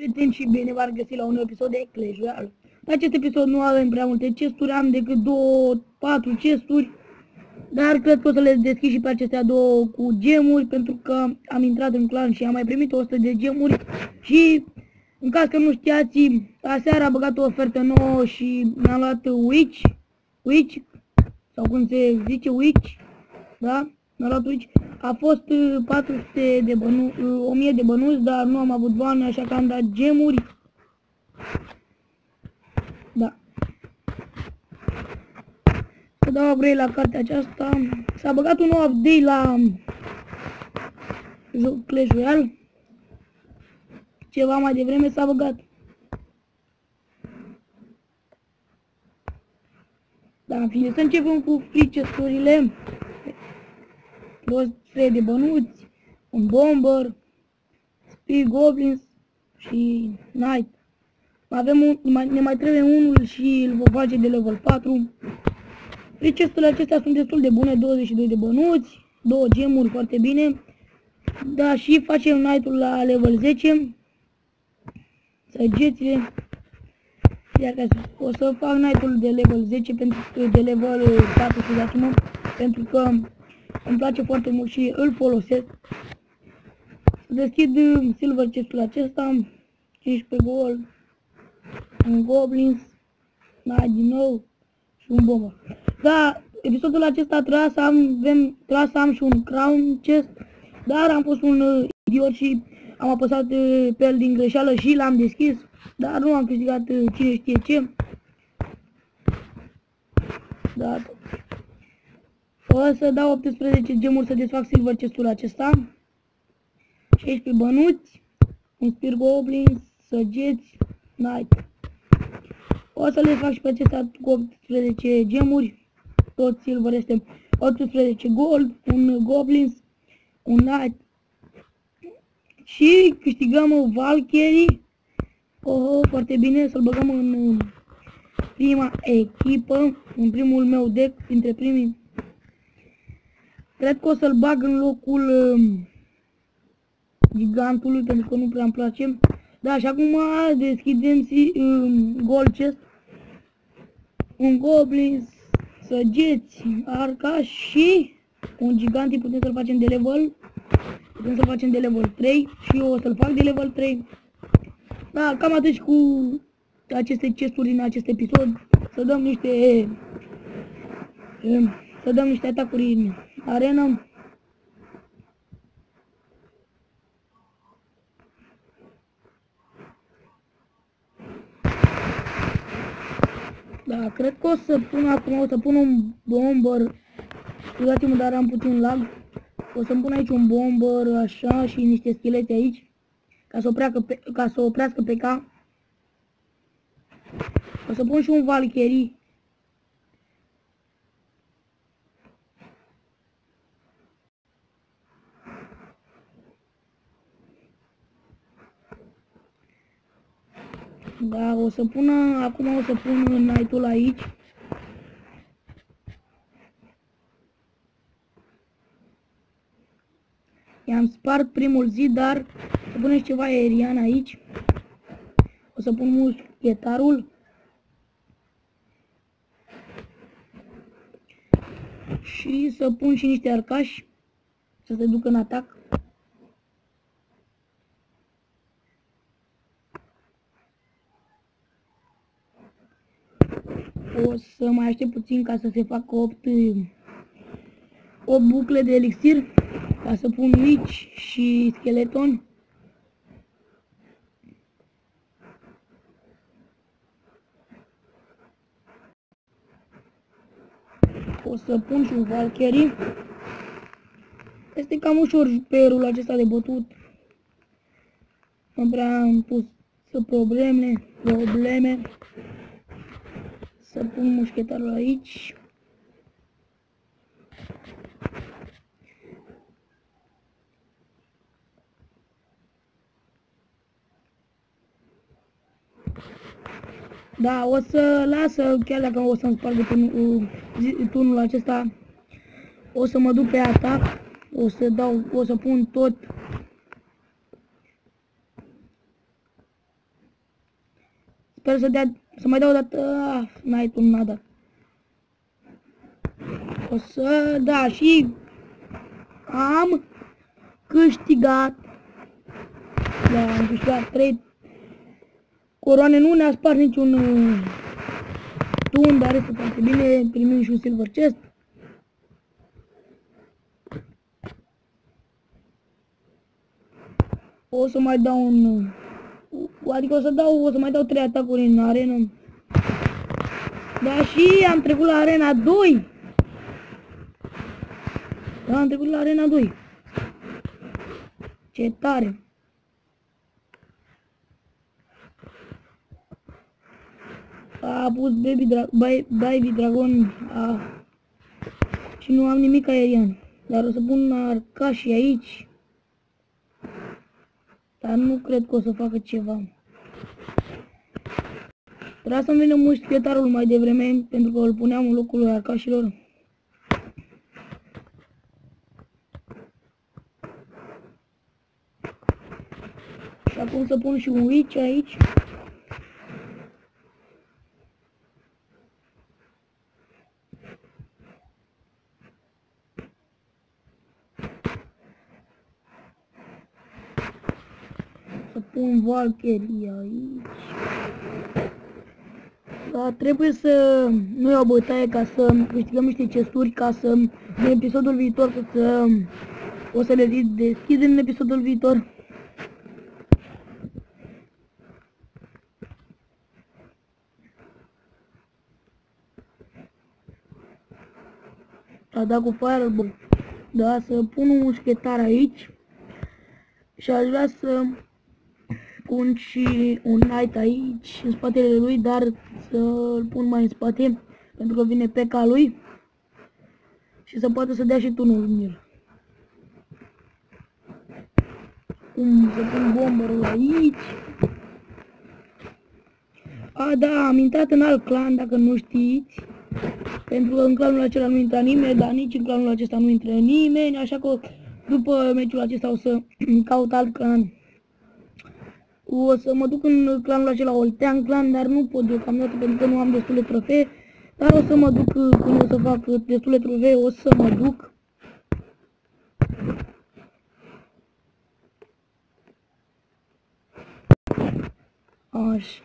Prieteni și bine v-am găsit la un episod de Clash Royale. În acest episod nu avem prea multe chesturi, am decât 4 chesturi, dar cred că o să le deschid și pe acestea două cu gemuri, pentru că am intrat în clan și am mai primit 100 de gemuri și, în caz că nu știați, aseară a băgat o ofertă nouă și mi-am luat Witch, sau cum se zice, Witch, da? Mi-am luat Witch. A fost 400 de 1000 de bănuți, dar nu am avut bani, așa că am dat gemuri. Da. Să dau upgrade la cartea aceasta. S-a băgat un nou update la Clash Royale. Ceva mai devreme s-a băgat. Da, în fine, să începem cu free chest-urile. 23 de bănuți, un bomber, speed goblins și knight. Ne mai trebuie unul și îl vom face de level 4. Free chest-urile acestea sunt destul de bune, 22 de bănuți, 2 gemuri, foarte bine. Da, și facem knight-ul la level 10. Săgețile. Iar o să fac knight-ul de level 10 de level 4, scuzați-mă, pentru că îmi place foarte mult și îl folosesc. Să deschid silver chest-ul acesta, 15 gold, un goblins, din nou și un bomber. Da, episodul acesta trebuia să am și un crown chest, dar am fost un idiot și am apăsat pe el din greșeală și l-am deschis, dar nu am câștigat cine știe ce. Da. O să dau 18 gemuri să desfac silver chest-ul acesta. 16 bănuți, un spear goblin, săgeți, knight. O să le fac și pe acestea cu 18 gemuri. Tot silver este 18 gold, un goblin, un knight. Și câștigăm Valkyrie. Foarte bine, să-l băgăm în prima echipă, în primul meu deck, dintre primii. Cred că o să-l bag în locul gigantului, pentru că nu prea îmi place. Da, și acum deschidem gold chest. Un goblin, săgeți, arca și un gigant putem să-l facem de level. Putem să-l facem de level 3 și eu o să-l fac de level 3. Da, cam atât și cu aceste chesturi în acest episod. Să dăm niște atacuri în arenă. Da, cred că o să pun un bomber. Scuzați-mă, dar am puțin lag. O să-mi pun aici un bomber, așa, și niște schelete aici. Ca să oprească pe K. O să pun și un Valkyrie. Da, acum o să pun knight-ul aici. I-am spart primul zid, dar să punem și ceva aerian aici. O să pun muschetarul. Și să pun și niște arcași să se ducă în atac. O să mai aștept puțin ca să se facă 8 bucle de elixir, ca să pun witch și skeleton. O să pun și un Valkyrie. Este cam ușor pe rolul acesta de bătut. Nu prea am pus probleme. Să pun mușchetarul aici. Da, o să lasă, chiar dacă o să-mi spargă turnul acesta, o să mă duc pe atac, o să pun tot Sper să mai dau o dată. Night-ul n-a dat. O să, da, și am câștigat. Da, am câștigat 3 coroane, nu ne-a spart niciun tun, dar este foarte bine, primim și un silver chest. O să mai dau adică o să mai dau 3 atacuri în arenă. Da, și am trecut la arena 2. Da, am trecut la arena 2. Ce tare. A pus Baby Dragon. Și nu am nimic aerian. Dar o să pun arcașii aici. Dar nu cred că o să facă ceva. Trebuia să-mi vină mușchetarul mai devreme, pentru că îl puneam în locul arcașilor. Și acum să pun și un witch aici. Să pun Valkyrie aici. Dar trebuie să nu iau bătaie ca să câștigăm niște chesturi, ca să în episodul viitor o să le deschidem în episodul viitor. A dat cu Fireball. Da, să pun un mușchetar aici. Și aș vrea să pun și un knight aici, în spatele lui, dar să-l pun mai în spate, pentru că vine pe ca lui. Și să poată să dea și tunul în el. Să pun bomberul aici. Da, am intrat în alt clan, dacă nu știți. Pentru că în clanul acela nu intra nimeni, dar nici în clanul acesta nu intră nimeni, așa că după meciul acesta o să caut alt clan. O să mă duc în clanul acela Oltean Clan, dar nu pot deocamdată pentru că nu am destule trofee. Dar o să mă duc, când o să fac destule trofee, o să mă duc. Așa.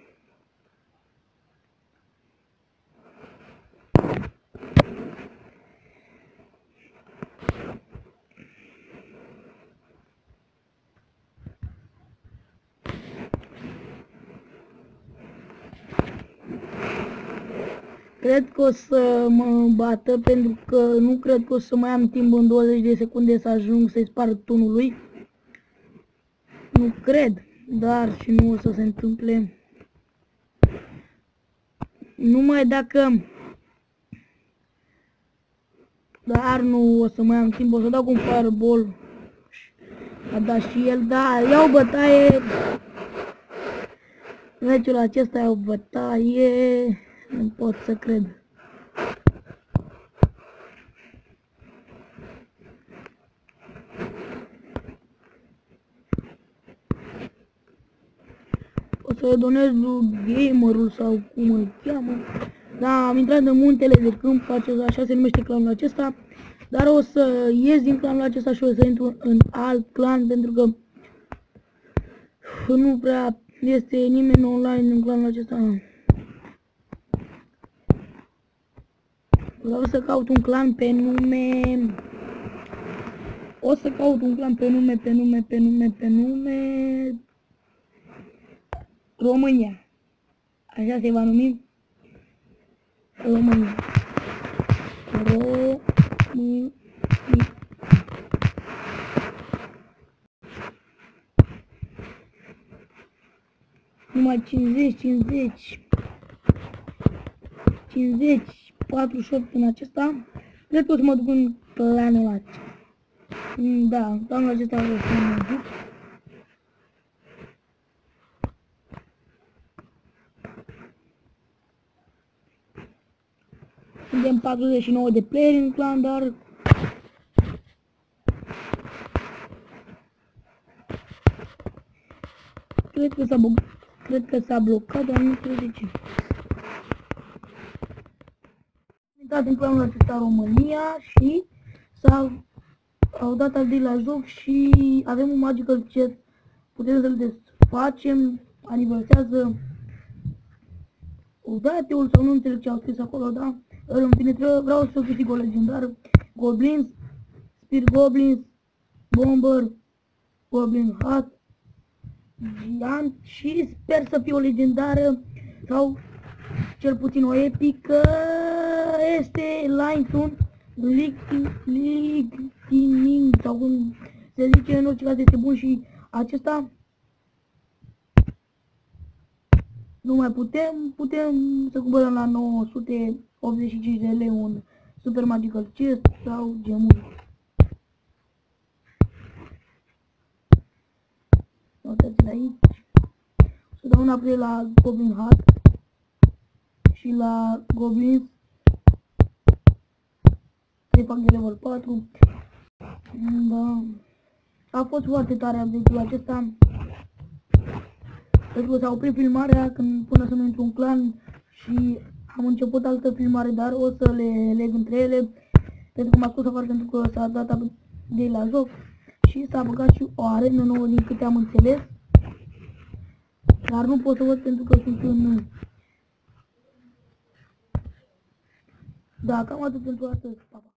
Cred că o să mă bată, pentru că nu cred că o să mai am timp în 20 de secunde să ajung să-i sparg tunul lui. Nu cred, dar și nu o să se întâmple. Numai dacă... Dar nu o să mai am timp, o să dau cu un fireball. A dat și el, da, iau bătaie. Meciul acesta e o bătaie. Nu pot să cred. O să donez lui Gamerul sau cum îl cheamă. Da, am intrat în muntele de câmp, așa se numește clanul acesta. Dar o să ies din clanul acesta și o să intru în alt clan, pentru că nu prea este nimeni online în clanul acesta. Vreau să caut un clan pe nume... O să caut un clan pe nume... România. Așa se va numi? România. Numai 50, 48 în acesta. Cred că o să mă duc în clanul acesta. Da, în clanul acesta o să mă duc. Suntem 49 de playeri în clan, dar... Cred că s-a băgat. Cred că s-a blocat, dar nu știu de ce. Am intrat în clanul acesta România și au dat update la joc și avem un magical chest. Putem să-l desfacem, aniversează Udateul sau nu înțeleg ce au scris acolo, da? În fine, vreau să câștig o legendară. Goblins, Spear Goblins, Bomber, Goblin Hat, Giant și sper să fie o legendară sau cel puțin o epică. Este Line Lightning sau cum se zice, în orice caz este bun și acesta nu mai putem să cumpărăm la 985 de lei un Super Magical Chest sau gemuri. Uitați-l aici. Să dau un upgrade la Goblin Hat și la Goblins. Să-i fac de level 4. Da. A fost foarte tare update-ul acesta. Pentru că s-a oprit filmarea până să nu intru în clan și am început altă filmare, dar o să le leg între ele. Pentru că m-a scos afară pentru că s-a dat de la joc și s-a băgat și o arenă nouă din câte am înțeles. Dar nu pot să văd pentru că sunt în... Da, cam atât pentru astăzi. Pa, pa.